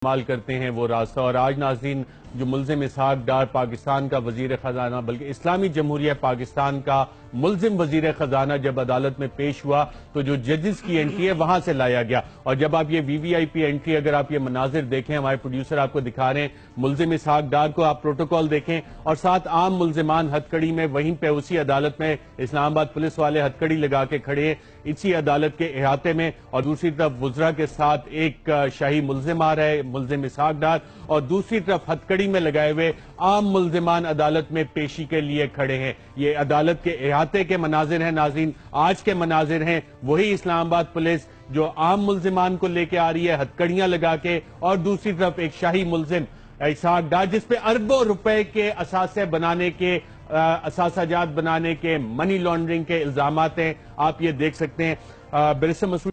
इस्तेमाल करते हैं वो रास्ता। और आज नाज़रीन जो मुल्जिम इसहाक डार पाकिस्तान का वजीर खजाना बल्कि इस्लामी जमहूरिया पाकिस्तान का मुल्जिम वजीर खजाना जब अदालत में पेश हुआ तो जो जजेस की एंट्री है वहां से लाया गया। और जब आप ये वीवीआईपी एंट्री अगर आप ये मनाजिर देखें, हमारे प्रोड्यूसर आपको दिखा रहे हैं, मुल्जिम इसहाक डार को आप प्रोटोकॉल देखें और साथ आम मुल्जिमान हथकड़ी में वहीं पे उसी अदालत में इस्लामाबाद पुलिस वाले हथकड़ी लगा के खड़े हैं इसी अदालत के अहाते में। और दूसरी तरफ वुजरा के साथ एक शाही मुल्जिम आ रहा है, मुल्जिम इसहाक डार, और दूसरी तरफ हथकड़ी में लगाए हुए आम मुल्जिमान अदालत में पेशी के लिए खड़े हैं। ये अदालत के अहाते के मनाजिर हैं नाज़रीन, आज के मनाजिर हैं। वही इस्लामाबाद पुलिस जो आम मुल्जिमान को लेके आ रही है हथकड़ियां लगा के, और दूसरी तरफ एक शाही मुल्जिम इसहाक डार जिसपे अरबों रुपए के असासे बनाने के असासाजात बनाने के मनी लॉन्ड्रिंग के इल्जामात हैं। आप ये देख सकते हैं। बैरिस्टर मसूद